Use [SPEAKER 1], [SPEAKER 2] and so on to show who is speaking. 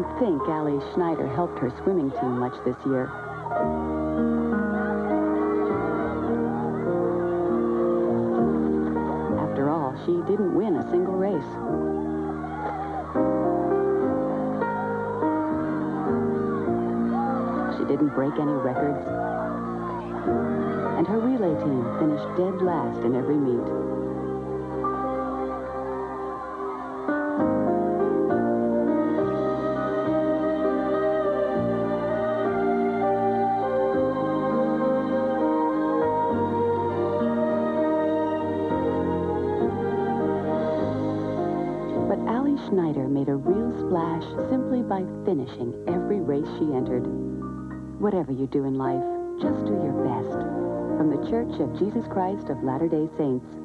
[SPEAKER 1] don't think Allie Schneider helped her swimming team much this year. After all, she didn't win a single race. She didn't break any records. And her relay team finished dead last in every meet. But Allie Schneider made a real splash simply by finishing every race she entered. Whatever you do in life, just do your best. From the Church of Jesus Christ of Latter-day Saints,